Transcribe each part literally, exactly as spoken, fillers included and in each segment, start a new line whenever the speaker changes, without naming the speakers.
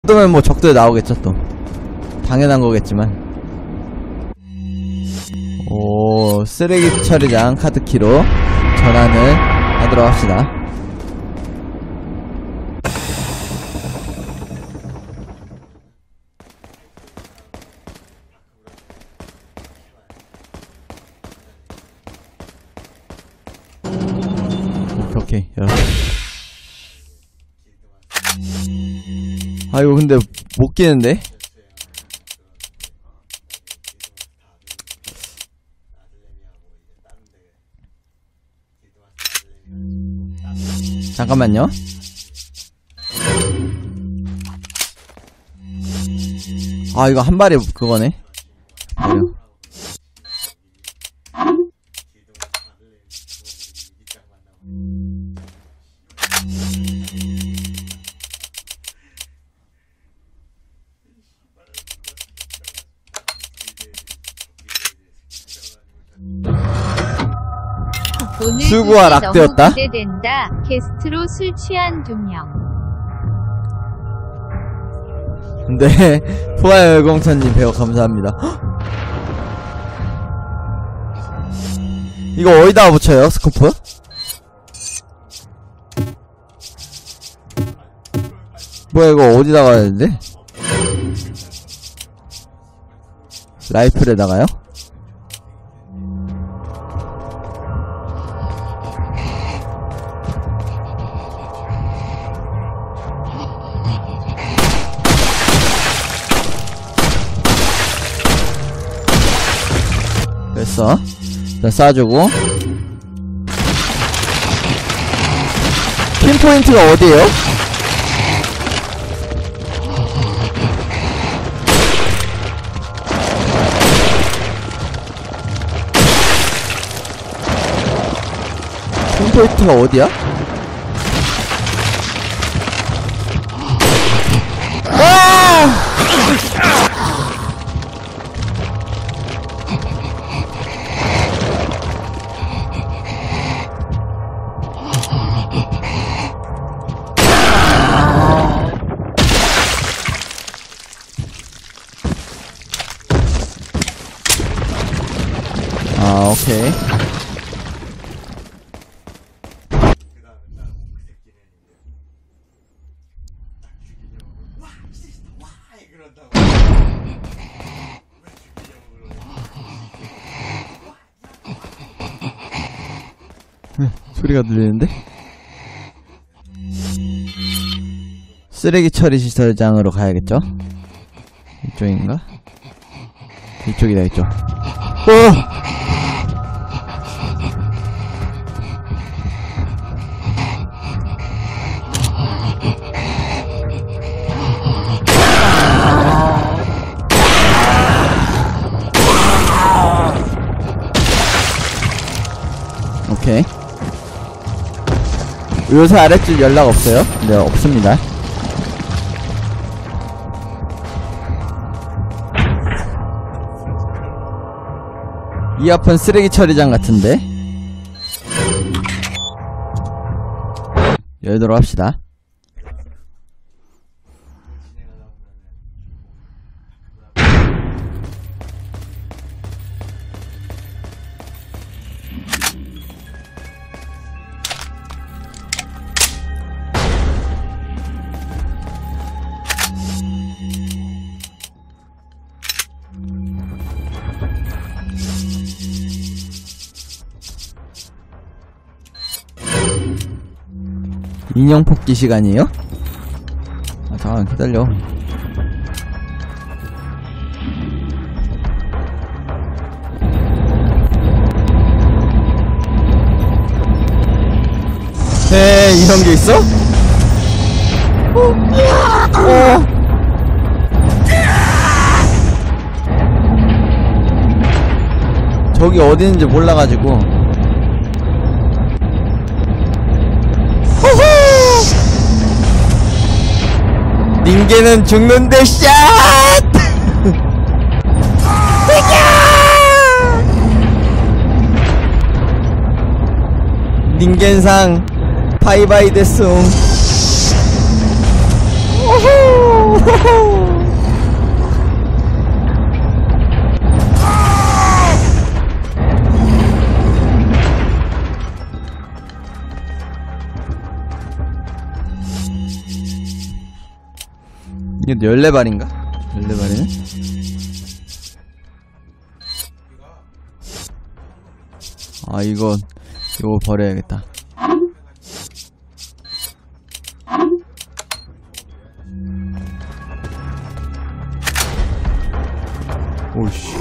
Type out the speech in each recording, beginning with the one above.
정도면 뭐 적도에 나오겠죠 또. 당연한 거겠지만. 오, 쓰레기 처리장 카드키로 전환을 하도록 합시다. 오케이, 오케이. 아, 이거 근데 못 끼는데? 잠깐만요. 아, 이거 한 발에 그거네. 그래요. 수구와 락되었다.
너무 기대된다. 게스트로 술 취한 두 명.
네, 포화열공천님 배워 감사합니다. 헉! 이거 어디다가 붙여요, 스코프? 뭐야, 이거 어디다가 해야 되는데? 라이플에다가요? 됐어. 일단 쏴주고. 핀포인트가 어디에요? 핀포인트가 어디야? 아! 아, 오케이. 소리가 들리는데? 쓰레기 처리 시설장으로 가야겠죠? 이쪽인가? 이쪽이다, 이쪽. 오! 오케이. 요새 아랫줄 연락 없어요? 네, 없습니다. 이 앞은 쓰레기 처리장 같은데? 열도록 합시다. 인형 뽑기 시간이에요? 아, 잠깐 기다려. 에이, 이런 게 있어? 어. 저기 어디 있는지 몰라가지고. 닌게는 죽는데 샷! 닌겐상 바이바이 데스옹. 이게 열네 발인가? 열네 발이네? 아, 이거, 이거 버려야겠다. 오이씨.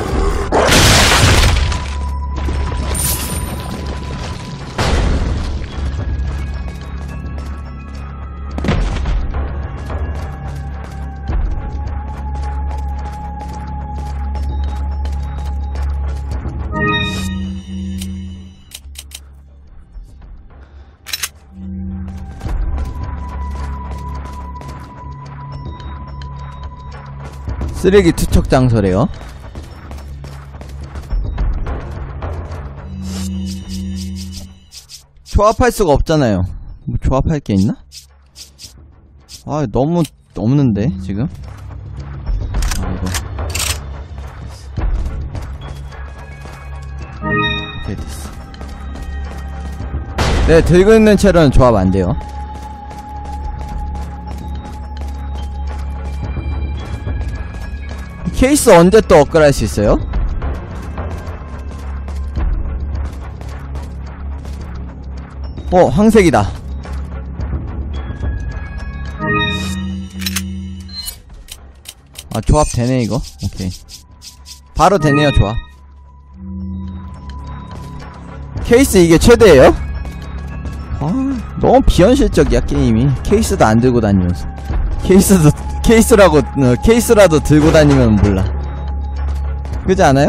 쓰레기 투척 장소래요. 조합할 수가 없잖아요. 뭐 조합할 게 있나? 아, 너무 없는데 지금. 아, 이거. 오케이, 됐어. 네, 들고 있는 채로는 조합 안 돼요. 케이스 언제 또 업그레이드 할 수 있어요? 어, 황색이다. 아, 조합 되네 이거. 오케이. 바로 되네요, 조합. 케이스 이게 최대예요? 아, 너무 비현실적이야 게임이. 케이스도 안 들고 다니면서. 케이스도 케이스라고 어, 케이스라도 들고 다니면 몰라. 그렇지 않아요?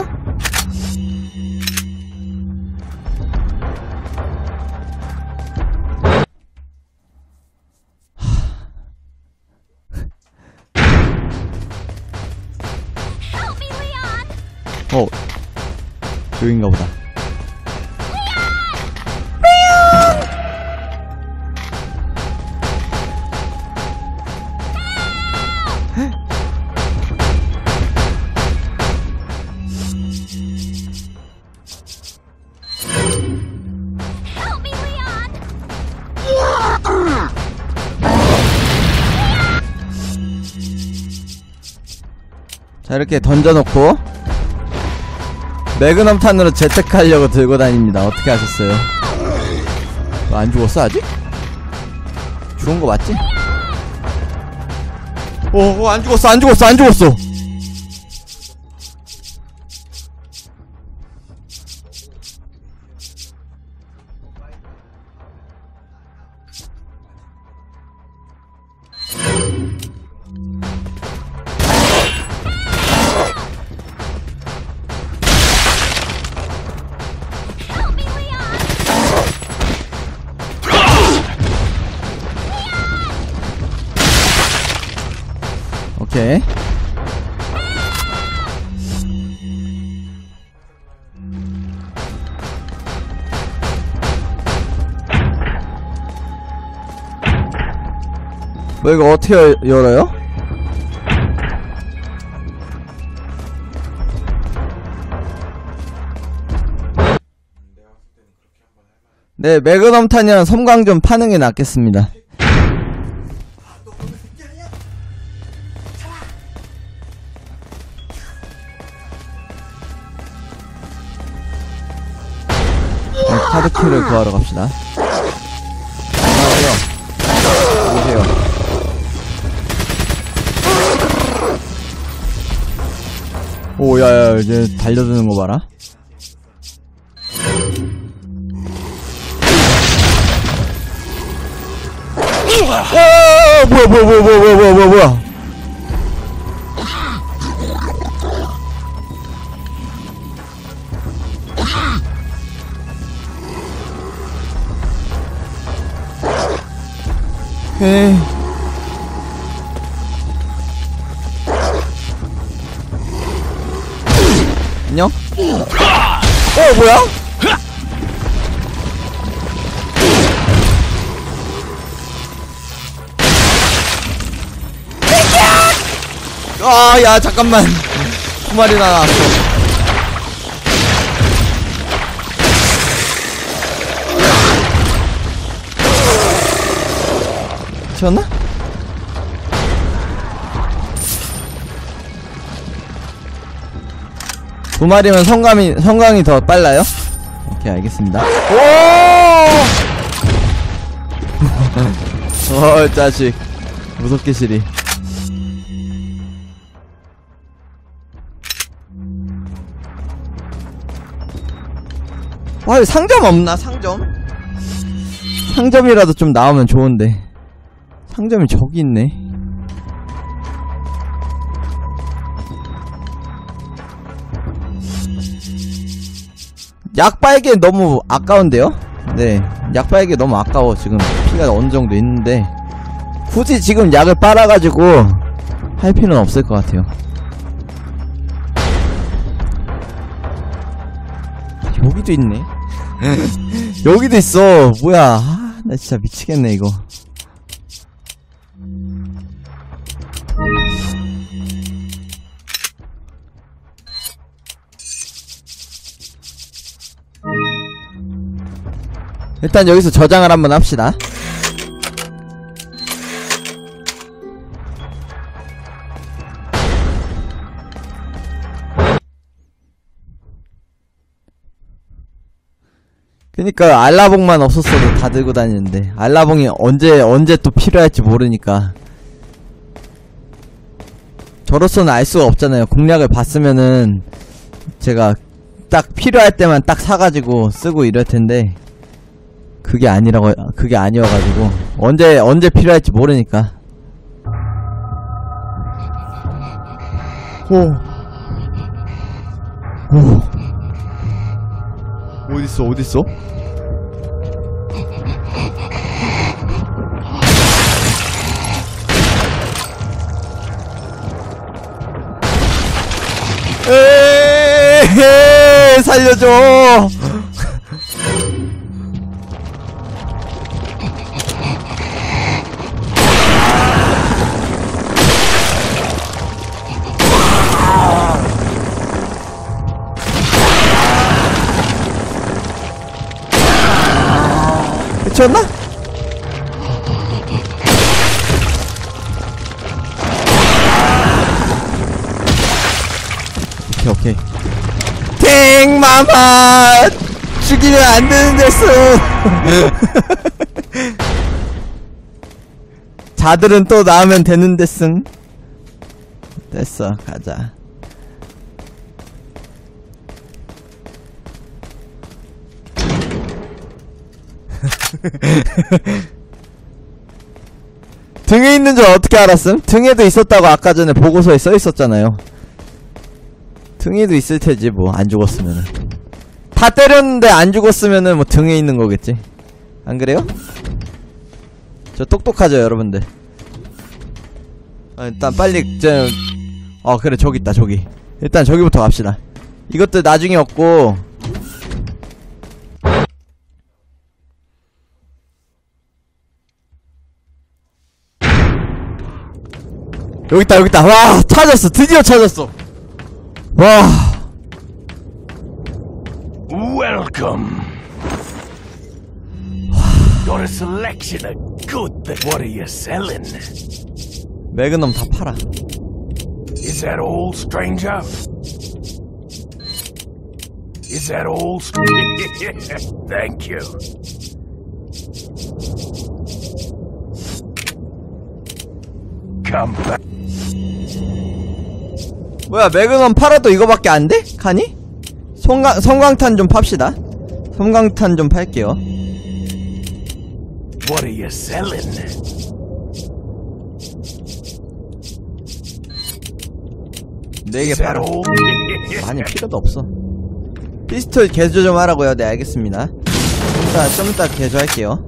어, 여긴가 보다. 자, 이렇게 던져놓고 매그넘탄으로 재택하려고 들고 다닙니다. 어떻게 하셨어요? 너 안 죽었어 아직? 죽은 거 맞지? 어, 어, 안 죽었어, 안 죽었어, 안 죽었어. 오케이. 뭐 이거 어떻게 열, 열어요? 네, 매그넘탄이랑 섬광 좀 파는 게 낫겠습니다. 네, 카드키를 구하러 갑시다. 안녕하세요. 오세요. 오, 야야, 이제 달려드는 거 봐라. 와, 뭐야, 뭐야, 뭐야, 뭐야, 뭐야, 뭐야, 뭐야. 에이. 안녕? 어, 뭐야? 아, 야, 잠깐만. 두 마리나 나왔어. 튀었나? 두 마리면 성감이, 성강이 더 빨라요? 오케이, 알겠습니다. 오! 어, 자식. 무섭게 시리. 와, 상점 없나? 상점? 상점이라도 좀 나오면 좋은데. 상점이 저기 있네. 약발개 너무 아까운데요? 네, 약발개 너무 아까워. 지금 피가 어느 정도 있는데 굳이 지금 약을 빨아가지고 할 필요는 없을 것 같아요. 여기도 있네. 여기도 있어. 뭐야. 아, 나 진짜 미치겠네 이거. 일단 여기서 저장을 한번 합시다. 그니까 알라봉만 없었어도 다 들고 다니는데 알라봉이 언제 언제 또 필요할지 모르니까 저로서는 알 수가 없잖아요. 공략을 봤으면은 제가 딱 필요할 때만 딱 사가지고 쓰고 이럴텐데 그게 아니라고, 그게 아니어가지고 언제 언제 필요할지 모르니까. 오, 오, 어딨어 어딨어? 에이, 살려줘. 미쳤나? 오케이 오케이. 탱마마 죽이면 안 되는 데서. 자들은 또 나오면 되는 데슨. 됐어, 가자. 등에 있는 줄 어떻게 알았음? 등에도 있었다고 아까 전에 보고서에 써있었잖아요. 등에도 있을 테지 뭐 안 죽었으면은. 다 때렸는데 안 죽었으면은 뭐 등에 있는 거겠지. 안 그래요? 저 똑똑하죠 여러분들. 아, 일단 빨리 저... 어 그래 저기 있다 저기. 일단 저기부터 갑시다. 이것들 나중에 없고 여기있다 여기있다. 와 찾았어. 드디어 찾았어. 와
Welcome. Got a selection of good things. What are you selling?
매그넘 다 팔아.
Is that all, stranger? Is that all? Thank you. Come back.
뭐야 매그넘 팔아도 이거밖에 안 돼? 칸이? 성강, 성광탄 좀 팝시다. 성광탄 좀 팔게요.
What are you selling?
네 개 팔아. 많이 필요도 없어. 피스톨 개조 좀 하라고요. 네 알겠습니다. 좀 이따 좀 이따 개조할게요.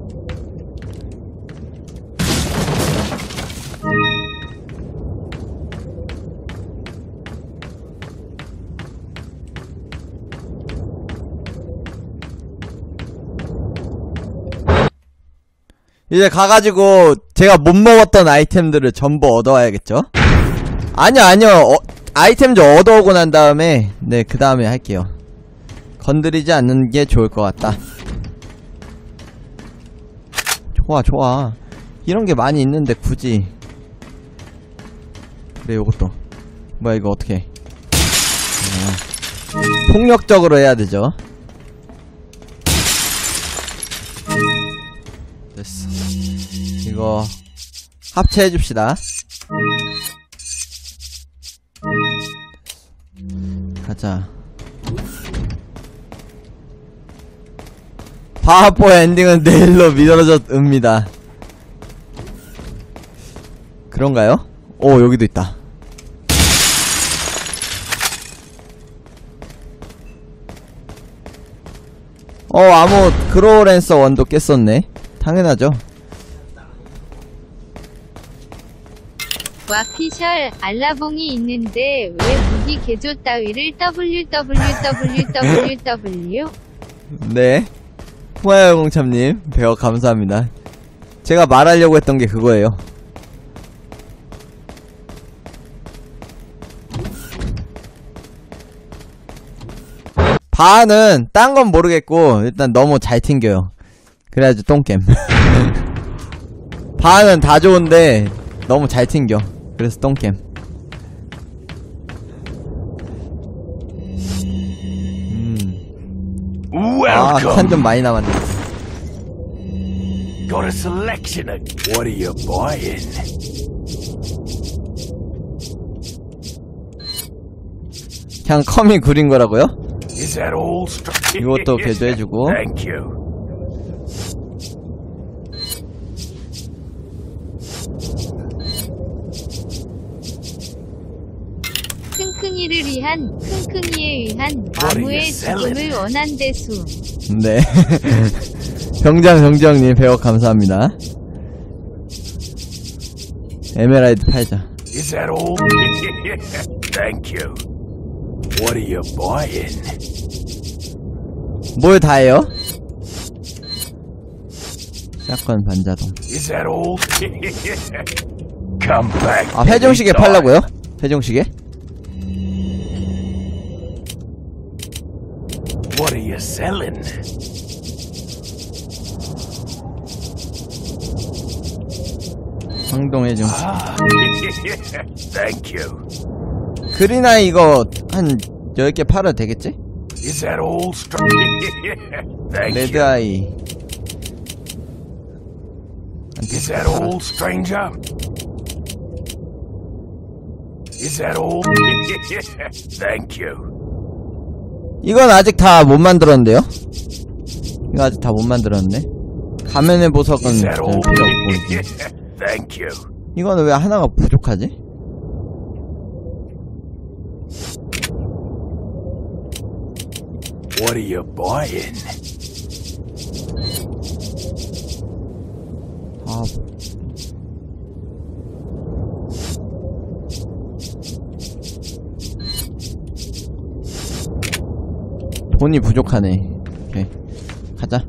이제 가가지고 제가 못 먹었던 아이템들을 전부 얻어와야겠죠? 아니요 아니요 어, 아이템 좀 얻어오고 난 다음에 네 그 다음에 할게요. 건드리지 않는 게 좋을 것 같다. 좋아 좋아. 이런 게 많이 있는데 굳이. 그래 요것도 뭐야 이거 어떻게 아, 폭력적으로 해야 되죠. 됐어. 이거 합체해줍시다. 가자. 바하포 엔딩은 내일로 미뤄졌습니다. 그런가요? 오, 여기도 있다. 어, 아무 그로랜서 원도 깼었네. 당연하죠.
와피셜 알라봉이 있는데 왜 무기 개조 따위를 더블유더블유더블유더블유?
네. 후아여공참님 배워 감사합니다. 제가 말하려고 했던 게 그거예요. 바는 딴 건 모르겠고 일단 너무 잘 튕겨요. 그래야지 똥겜. 바는 다 좋은데 너무 잘 튕겨. 그래서 똥겜. 음. 아, 칸 좀 많이 남았네.
Got a selection of what are you buying?
그냥 컴이 구린 거라고요?
Is that all? Str-
이것도 개조해주고.
Thank you.
킁킁이를 위한 킁킁이에 의한 나무의 죽음을 원한대수.
네. 병장 병장님 배워 감사합니다. 에메랄드 팔자.
Is that all? Thank you. What are you buying?
뭘 다 해요? 샷건 반자동.
Is that all? Come back.
아, 회종시계 팔라고요? 회종시계?
What are you selling?
황동 회종.
Ah, thank you.
그린아이 이거 한 열 개 팔아도 되겠지?
Is that all? Str- Thank you.
레드아이.
Is that all, stranger? Is that all? Thank you.
이건 아직 다 못 만들었는데요? 이거 아직 다 못 만들었는데? 가면의 보석은
Is
별
that
필요
all?
없고 이제.
Thank you.
이거는 왜 하나가 부족하지?
What are you buying?
아, 돈이 부족하네. 오케이, 가자.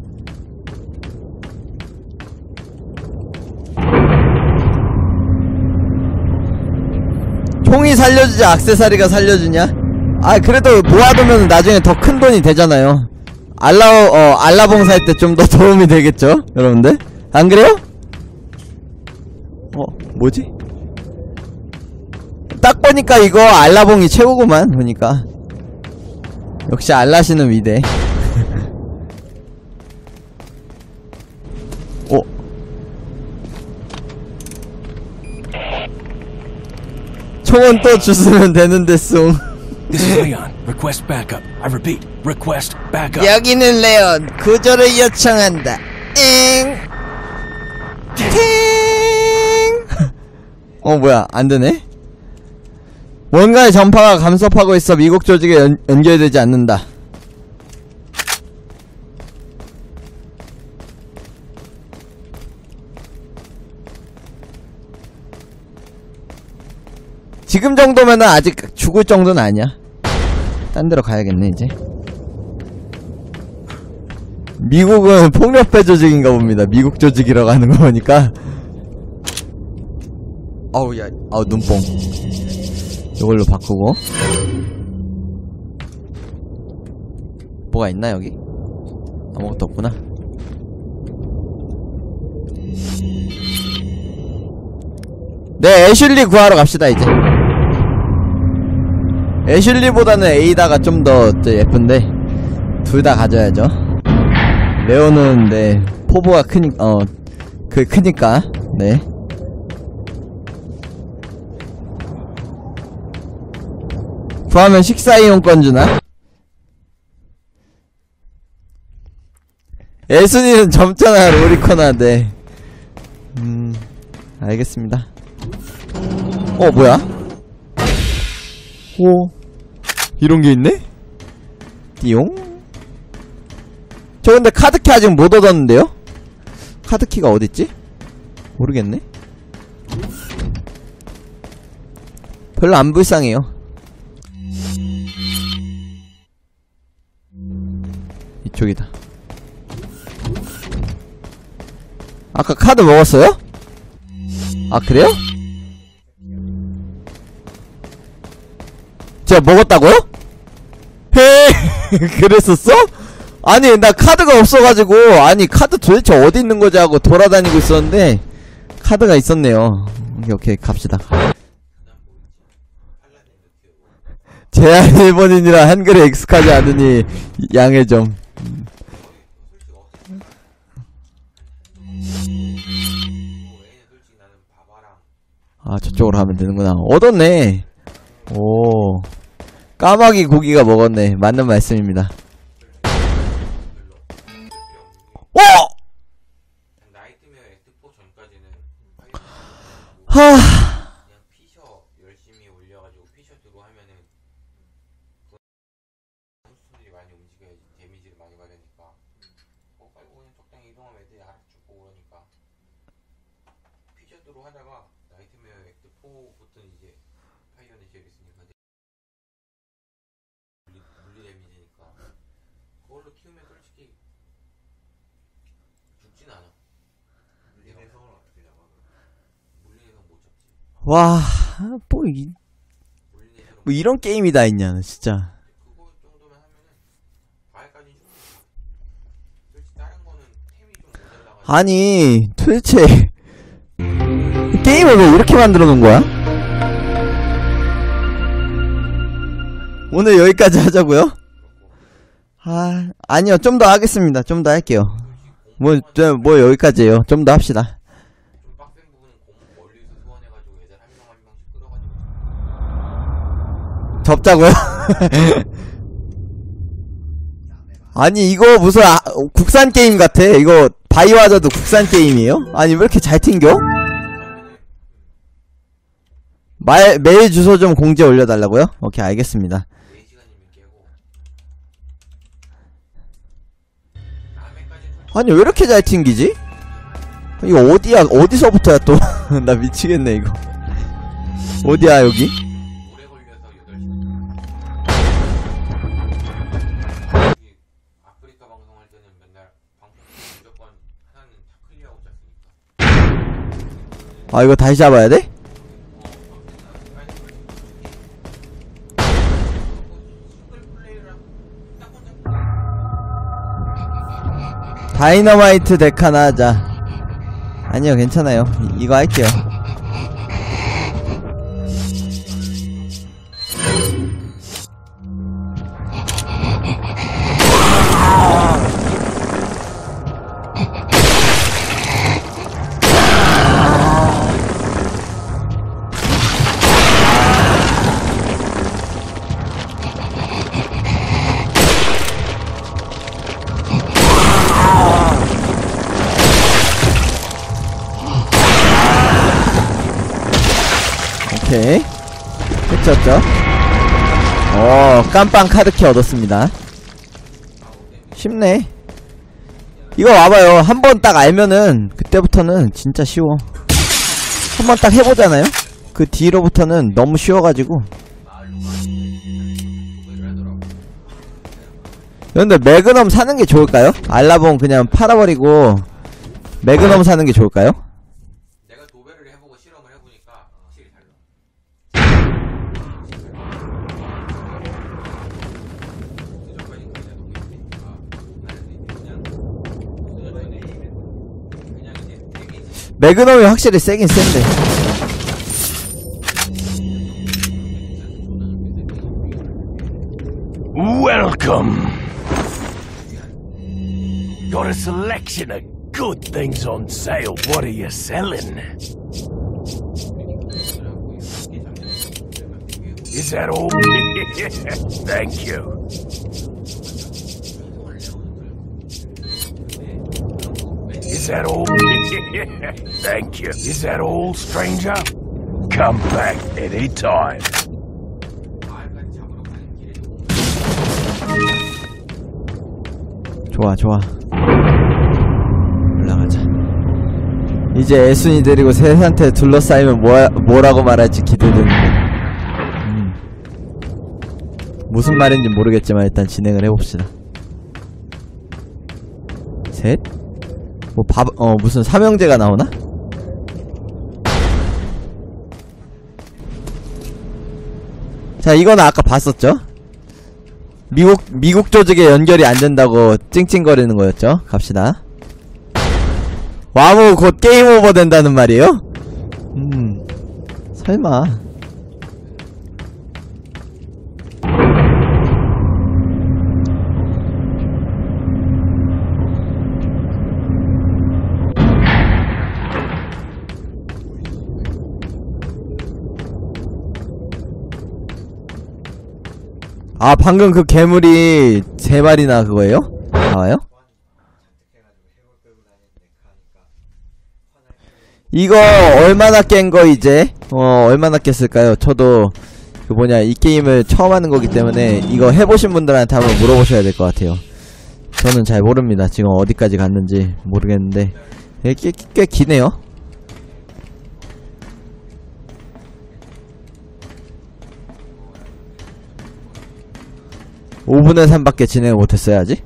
총이 살려주지 액세서리가 살려주냐? 아, 그래도 모아두면 나중에 더 큰 돈이 되잖아요. 알라, 어, 알라봉 살 때 좀 더 도움이 되겠죠? 여러분들? 안 그래요? 어, 뭐지? 딱 보니까 이거 알라봉이 최고구만, 보니까. 역시 알라시는 위대. 어? 총은 또 주스면 되는데, 쏨.
This is Leon. Request backup. I repeat, request backup.
여기는 레온. 구조를 요청한다. 엥. 팅. 어, 뭐야, 안 되네? 뭔가의 전파가 감속하고 있어 미국 조직에 연, 연결되지 않는다. 지금 정도면은 아직 죽을 정도는 아니야. 딴 데로 가야겠네 이제. 미국은 폭력배 조직인가 봅니다. 미국 조직이라고 하는 거 보니까. 아우, 야, 아우, 눈뽕. 이걸로 바꾸고. 뭐가 있나 여기? 아무것도 없구나. 네, 애슐리 구하러 갑시다 이제. 애슐리보다는 에이다가 좀 더 예쁜데 둘 다 가져야죠. 레오는 네 포부가 크니 어 그 크니까 네. 구하면 식사 이용권 주나? 예순이는 젊잖아 로리코나. 네. 음 알겠습니다. 어 뭐야? 오 이런게 있네? 띠용? 저 근데 카드키 아직 못 얻었는데요? 카드키가 어딨지? 모르겠네. 별로 안 불쌍해요. 이쪽이다. 아까 카드 먹었어요? 아 그래요? 제가 먹었다고요? 헤 그랬었어? 아니 나 카드가 없어가지고 아니 카드 도대체 어디 있는 거지 하고 돌아다니고 있었는데 카드가 있었네요. 오케이 오케이 갑시다. 제한 일본인이라 한글에 익숙하지 않으니 양해 좀. 아 저쪽으로 하면 되는구나. 얻었네. 오 까마귀 고기가 먹었네. 맞는 말씀입니다. 어!
나이트메어 엑스포 전까지는
하
그냥 피셔 열심히 올려가지고 피셔 들고 하면은 선수들이 많이 움직여야지 데미지를 많이 받으니까 어 빨리 그냥 적당히 이동하면 애들이 알아서 죽고 그러니까 피셔 들고 하다가 나이트메어 엑스포부터는 이제 파이어네 젤 있으니까 물리, 물리 데미지니까 그걸로 키우면 솔직히 죽진 않아. 물리내성은 어떻게 잡아? 물리내성 못 잡지.
와, 뭐, 이, 뭐 이런 게임이 다 있냐, 진짜.
그거 정도면 하면은 과외까지 충분히. 솔직히 다른 거는 템이 좀 모자라가지고.
아니, 도대체, 게임을 왜 이렇게 만들어 놓은 거야? 오늘 여기까지 하자고요? 아, 아니요, 좀 더 하겠습니다. 좀 더 할게요. 뭐, 저, 뭐 여기까지예요. 좀 더 합시다.
좀 빡센 부분은 공 멀리서 소환해가지고 애들 한 명 한 명씩 끌어가지고.
접자고요? 아니 이거 무슨 아, 국산 게임 같아. 이거 바이오하자드 국산 게임이에요? 아니 왜 이렇게 잘 튕겨? 말, 메일 주소 좀 공지에 올려달라고요? 오케이 알겠습니다.
네 시간이면 깨고. 다음에까지
아니 왜 이렇게 잘 튕기지? 이거 어디야? 어디서부터야 또? 나 미치겠네 이거. 어디야 여기?
오래 걸려서 여덟 시간. 아프리카 방송할 때는 맨날 방송 무조건 하나는 다 클리어하고 짰으니까.
아 이거 다시 잡아야 돼? 다이너마이트 덱 하나 하자. 아니요 괜찮아요. 이, 이거 할게요. 오케이 끝쳤죠? 어 깜빵 카드키 얻었습니다. 쉽네. 이거 와봐요. 한번 딱 알면은 그때부터는 진짜 쉬워. 한번 딱 해보잖아요? 그 뒤로부터는 너무 쉬워가지고. 근데 매그넘 사는게 좋을까요? 알라봉 그냥 팔아버리고 매그넘 사는게 좋을까요?
내가 도배를 해보고 실험을 해보니까 확실히 달라.
매그넘이 확실히 세긴 센데.
Welcome. Got a selection of good things on sale. What are you selling? Is that all? Thank you. Is that all? Thank you. Is that all, stranger? Come back anytime.
좋아 좋아 올라가자. 이제 애순이 데리고 셋한테 둘러싸이면 뭐, 뭐라고 말할지 기대되는데 음. 무슨 말인지 모르겠지만 일단 진행을 해봅시다. 셋? 뭐 밥, 어 무슨 삼형제가 나오나? 자, 이거는 아까 봤었죠? 미국, 미국 조직에 연결이 안 된다고 찡찡거리는 거였죠? 갑시다. 와무 곧 게임 오버 된다는 말이에요? 음, 설마. 아, 방금 그 괴물이 세 마리나 그거예요? 나와요? 이거 얼마나 깬 거 이제? 어, 얼마나 깼을까요? 저도 그 뭐냐, 이 게임을 처음 하는 거기 때문에 이거 해보신 분들한테 한번 물어보셔야 될 것 같아요. 저는 잘 모릅니다. 지금 어디까지 갔는지 모르겠는데 꽤, 꽤, 꽤 기네요. 오분의 삼밖에 진행을 못했어요 아직?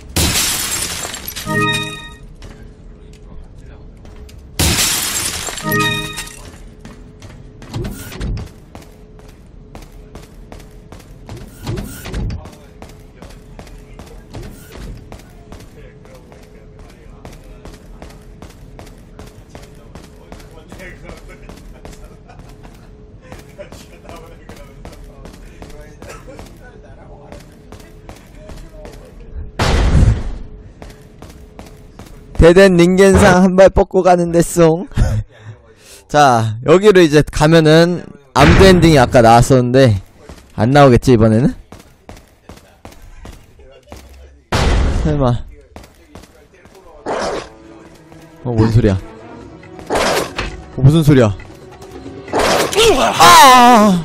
대댄 닌겐상 한 발 뻗고 가는데 송. 자, 여기로 이제 가면은 암드 엔딩이 아까 나왔었는데 안 나오겠지 이번에는? 설마. 어, 뭔 소리야? 어, 무슨 소리야? 아!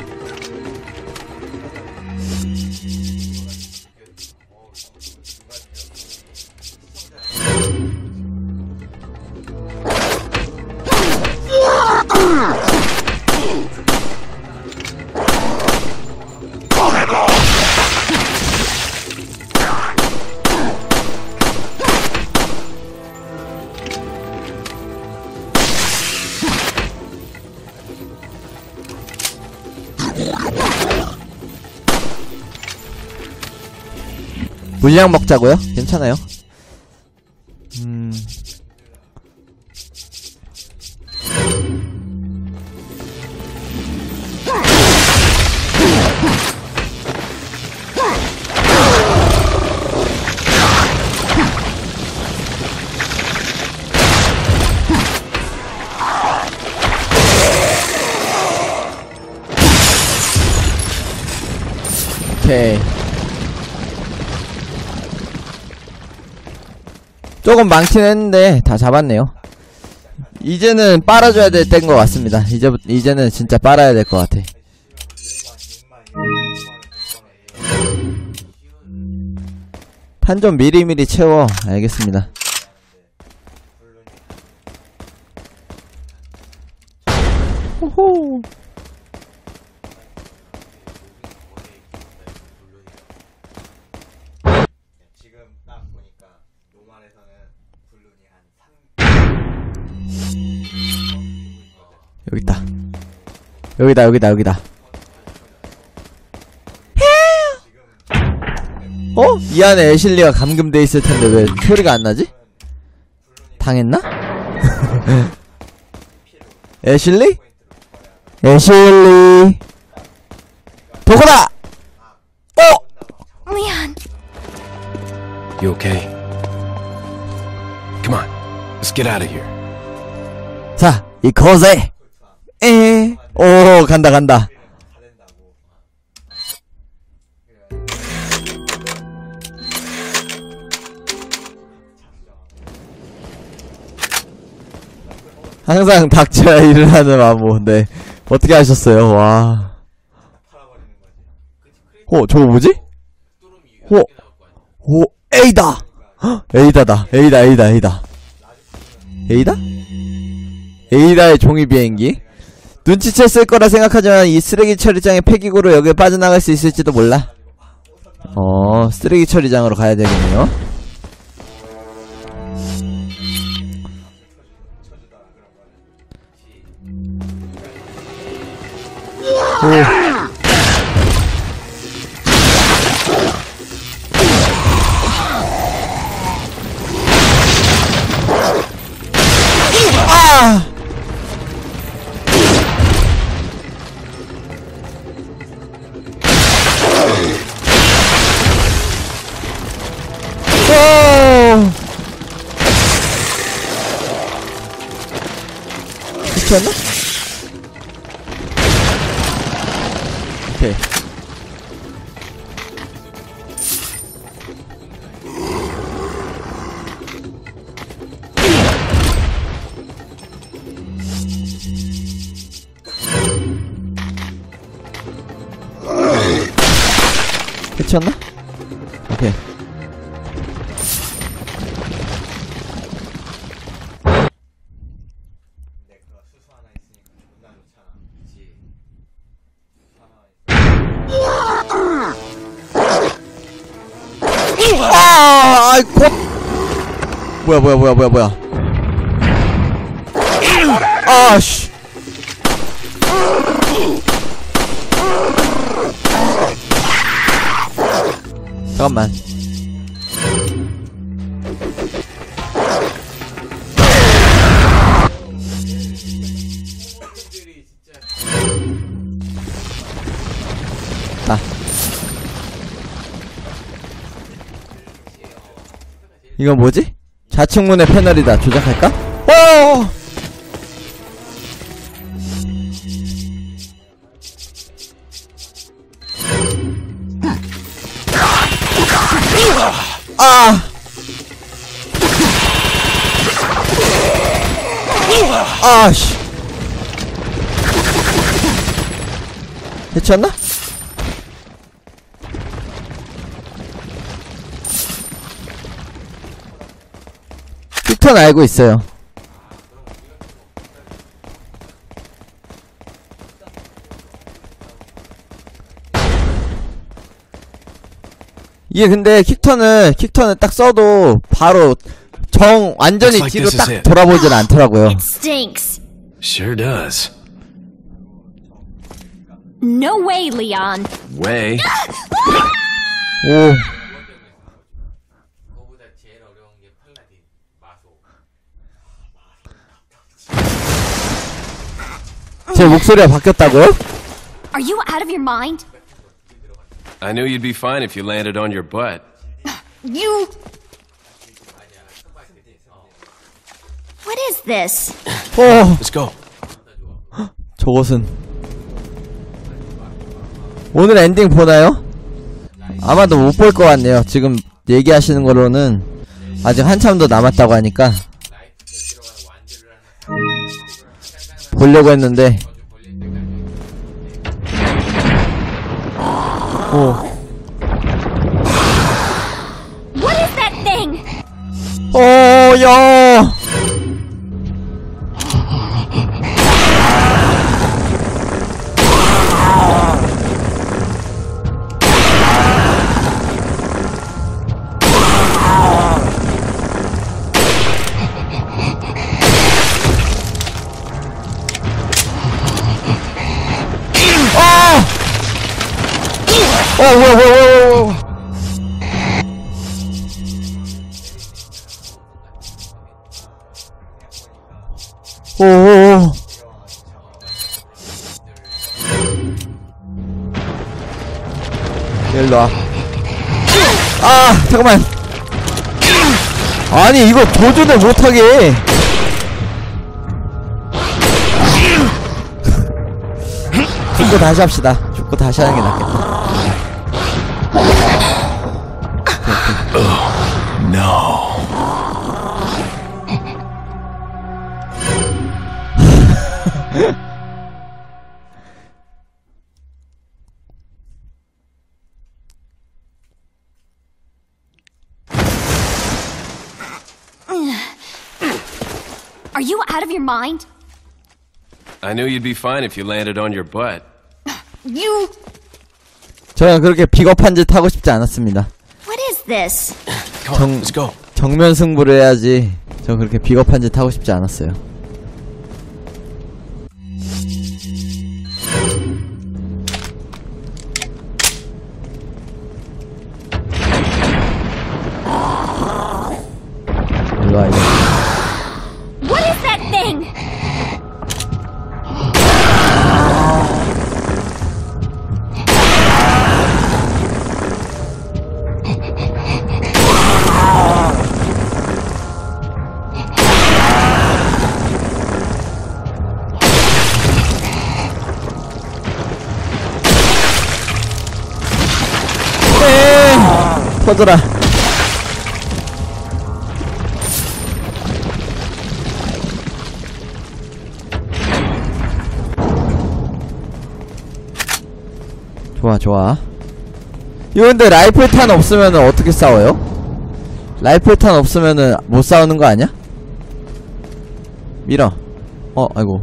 물량 먹자고요? 괜찮아요. 음. 오케이. 조금 많긴 했는데 다 잡았네요. 이제는 빨아줘야 될 때인 것 같습니다. 이제 이제는 진짜 빨아야 될 것 같아. 탄 좀 미리미리 채워. 알겠습니다. 호호. 여기있다. 여기다 여기다 여기다. 어? 이 안에 애실리가 감금돼 있을텐데 왜 소리가 안나지? 당했나? 애실리? 애실리 도코다! 어!
미안.
You okay? Come on, let's get out of here.
자, 이 거세. 에. 오, 간다 간다. 항상 닥쳐야 일을 하는 마모. 네. 어떻게 하셨어요? 와. 어, 저거 뭐지? 어, 오, 에이다! 헉, 에이다다. 에이다, 에이다, 에이다. 에이다? 에이다의 종이 비행기? 눈치챘을 거라 생각하지만 이 쓰레기 처리장의 폐기구로 여기에 빠져나갈 수 있을지도 몰라. 어, 쓰레기 처리장으로 가야 되겠네요. 오. 아! 오! 미쳤나? 오케이. 끝이었나? 오케이. 아, 아이 곧. 뭐야, 뭐야, 뭐야, 뭐야, 뭐야. 아, 씨. 잠깐만. 나. 이건 뭐지? 좌측문의 패널이다. 조작할까? 어! 아! 아, 씨. 해쳤나? 픽턴 알고 있어요. 이게 근데 킥턴을 킥턴을 딱 써도 바로 정 완전히
Looks like
뒤로
this
딱
is it.
돌아보진 않더라고요.
It stinks.
Sure does.
No way, Leon.
Way.
오,
그거보다 제일 어려운 게 팔라딘 마소.
제 목소리가 바뀌었다고요?
Are you out of your mind?
I knew you'd be fine if you landed on your butt.
You. What is this?
어,
Let's go.
저것은 오늘 엔딩 보나요? 아마도 못 볼 것 같네요. 지금 얘기하시는 거로는 아직 한참 더 남았다고 하니까 보려고 했는데. 오.
What is that thing?
어, 야. 어, 뭐야, 뭐야, 뭐야, 뭐야. 오오오. 일로 와. 아, 잠깐만. 아니 이거 도전을 못하게 해. 죽고 다시 합시다. 죽고 다시 하는 게 낫겠다.
No.
Are you out of your mind?
I knew you'd be fine if you landed on your butt.
You...
저는 그렇게 비겁한 짓 하고 싶지 않았습니다.
What is this?
Come on, let's go.
정면 승부를 해야지. 저 그렇게 비겁한 짓 하고 싶지 않았어요. 일로와 이거.
What is that thing?
터져라. 좋아 좋아. 이거 근데 라이플탄 없으면은 어떻게 싸워요? 라이플탄 없으면은 못 싸우는 거 아니야? 밀어. 어 아이고.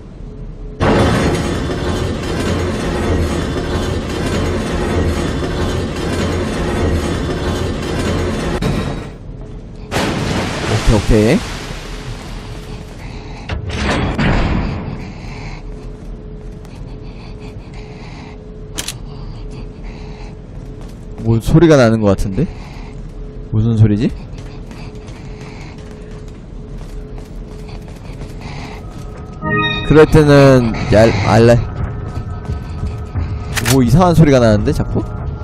오케이 오케이. 뭐 소리가 나는 것 같은데? 무슨 소리지? 그럴 때는 얄 알레. 뭐 이상한 소리가 나는데 자꾸?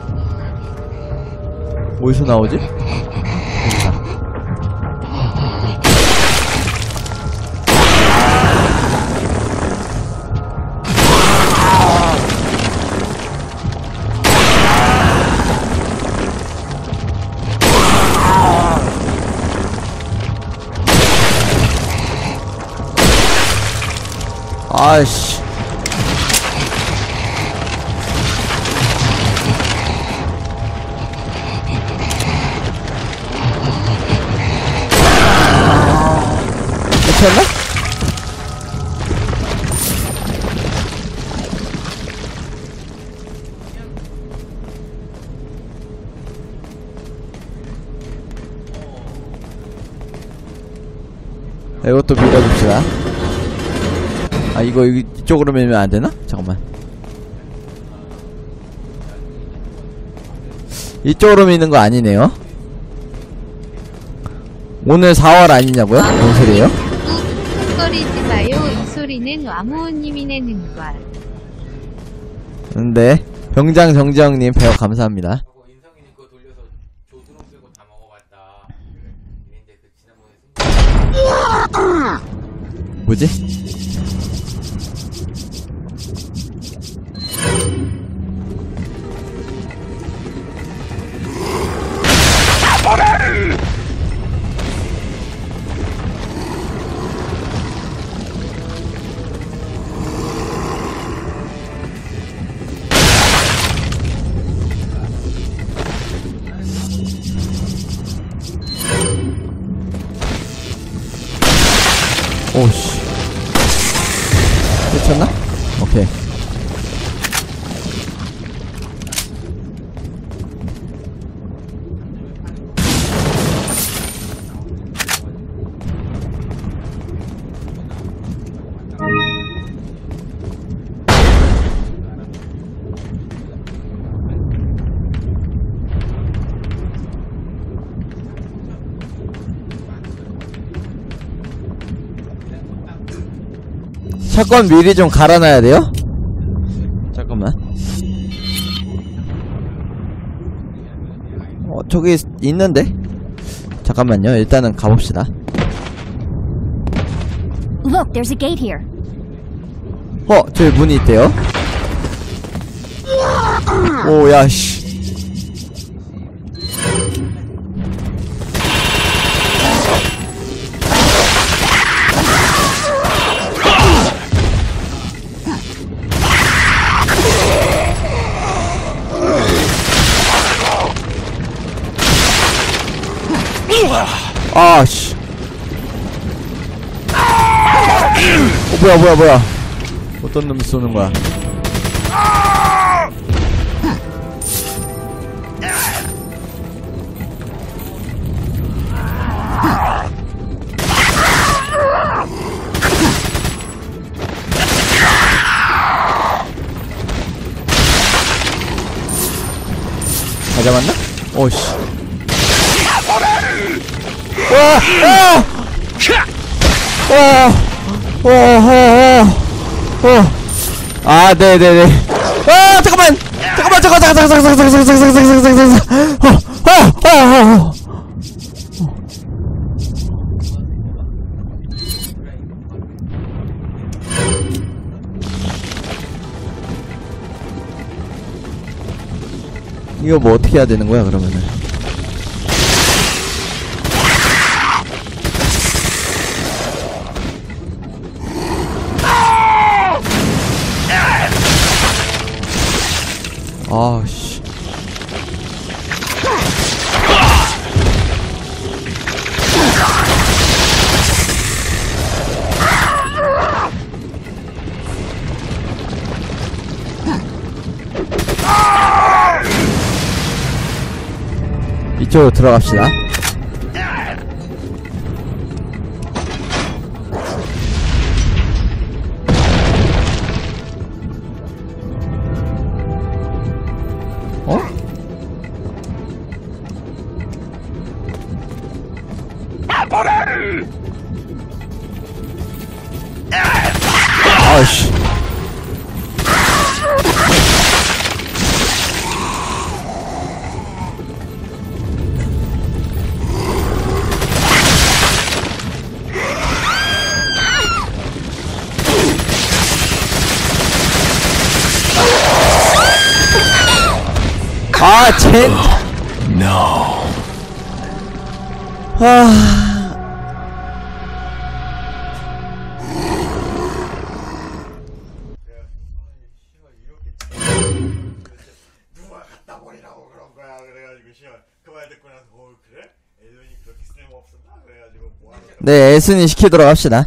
어디서 나오지? 여기다. 아이씨. 미쳤나? 이것도 밀어줍시다. 아 이거 이쪽으로 밀면 안되나? 잠깐만. 이쪽으로 미는 거 아니네요. 오늘 사월 아니냐고요? 뭔 소리예요?
쿵쿵거리지 마요. 이 소리는 와무호님이 내는 걸.
근데 병장 정지영님 배워 감사합니다.
하고 인성이는 그거 돌려서 조드론 빼고 다 먹어봤다. 이랬는데 그 지난번에 승...
뭐지? 오씨. 미쳤나? 오케이. 샷건 미리 좀 갈아놔야 돼요? 잠깐만. 어, 저기 있는데? 잠깐만요. 일단은 가봅시다.
Look, there's a gate here.
어, 저기 문이 있대요. 오, 야, 씨. 아, 씨. 어, 뭐야, 뭐야, 뭐야. 어떤 놈이 쏘는 거야. 다 잡았나? 오씨. 와! 와! 와! 와! 와! 와! 아, 네네네. 아, 잠깐만! 잠깐만, 잠깐, 잠깐, 잠깐, 잠깐, 잠깐, 잠깐, 잠깐, 잠깐, 잠깐, 잠깐, 잠깐. 어, 어, 어, 어. 이거 뭐 어떻게 해야 되는 거야, 그러면은? 아, 씨. 이쪽으로 들어갑시다. 어? 아이씨. 아, 젠.
No.
아.
누가 갖다 버리라고 그런 거야. 그래가지고 시원 그 말 듣고 나서 어 그래? 애들이 그렇게 쓸모없었나? 그래가지고 뭐 하는
네, 에스니 시키도록 합시다.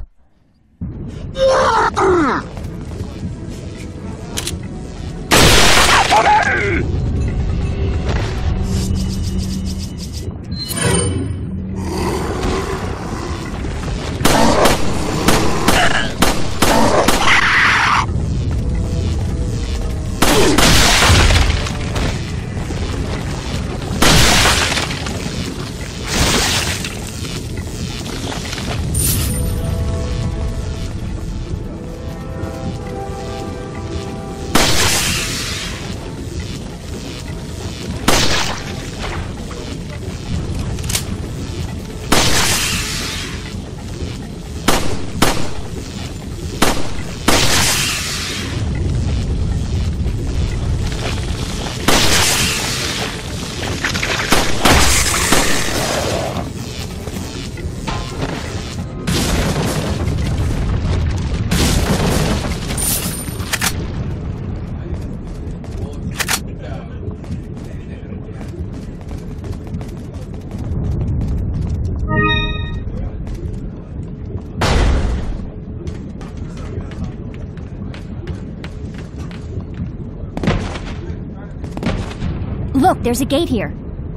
Look, there's a gate here.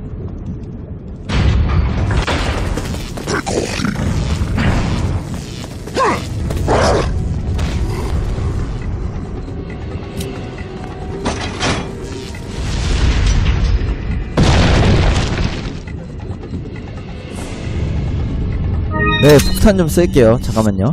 네, 폭탄 좀 쓸게요. 잠깐만요.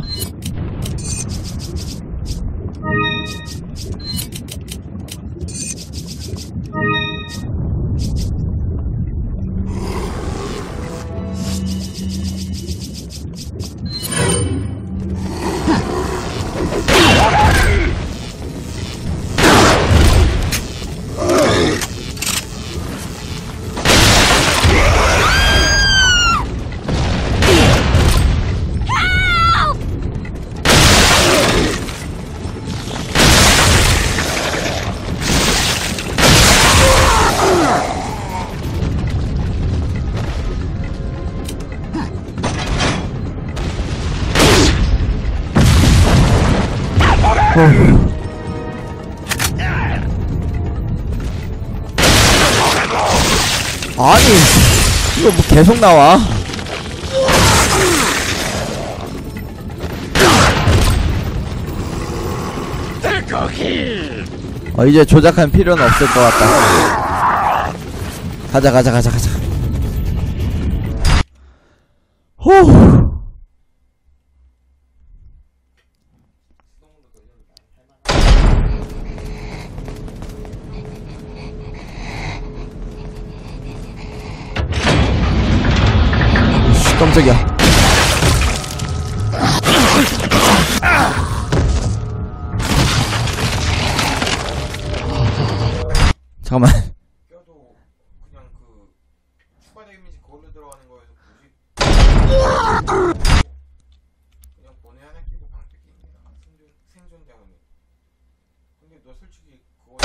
아니 이거 뭐 계속 나와. 어 이제 조작할 필요는 없을 것 같다. 가자 가자 가자 가자. 호. 씨, 깜짝이야. 잠깐만.
껴도 그냥 그 추가 데미지 그걸로 들어가는 거에서 굳이 그냥 보내 하나 끼고 방패끼입니다. 생존 생존 때문에. 근데 너 솔직히 그거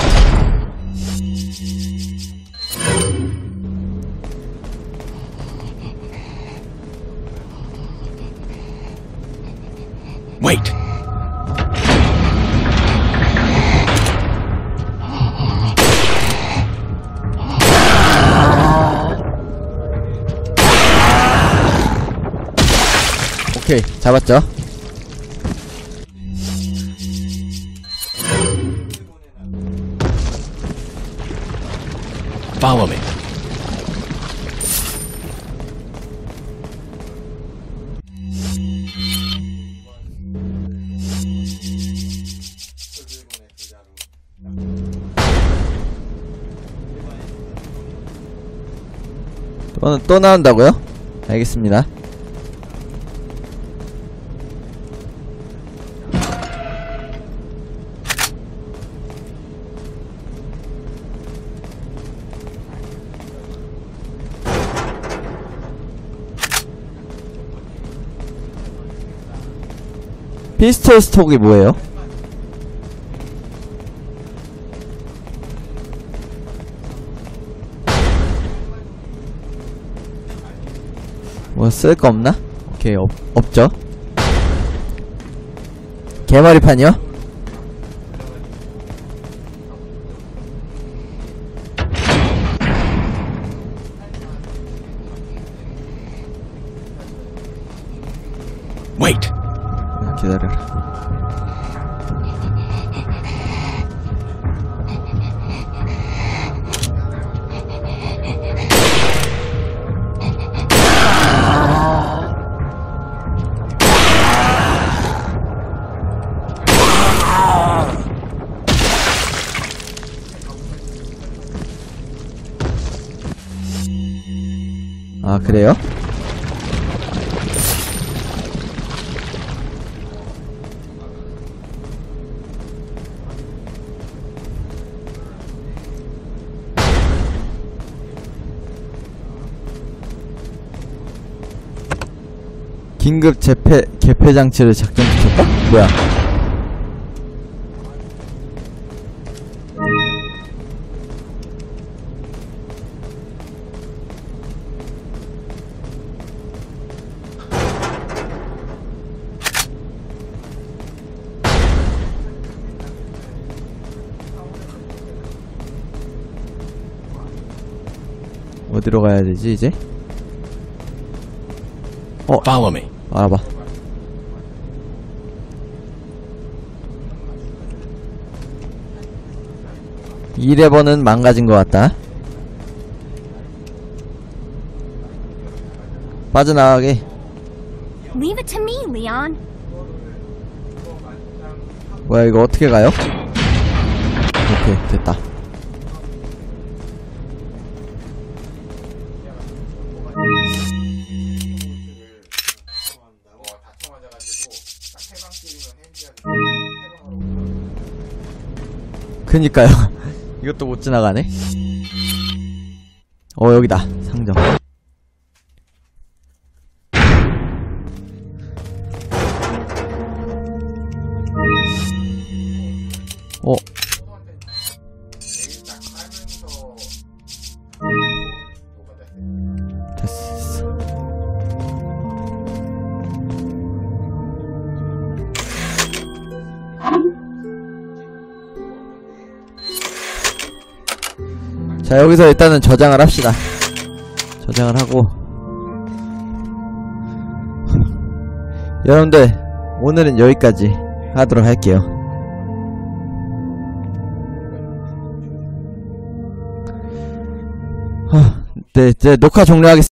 Wait!
오케이 잡았죠.
Follow me.
또, 또 나온다고요? 알겠습니다. 피스톨 스톡이 뭐예요? 뭐 쓸 거 없나? 오케이 없, 없죠. 개머리판이요?
Wait!
기다려라. 아 그래요? 긴급 재패, 개폐 장치를 작동시켰다? 뭐야? 어디로 가야 되지, 이제? 어,
Follow me.
알아봐. 이 레버는 망가진 것 같다. 빠져나가게.
Leave it to me, Leon.
뭐야, 이거 어떻게 가요? 오케이, 됐다. 그니까요. 이것도 못 지나가네. 어 여기다 상점. 어 됐어. 자, 여기서 일단은 저장을 합시다. 저장을 하고 여러분들 오늘은 여기까지 하도록 할게요. 네, 이제 녹화 종료하겠습니다.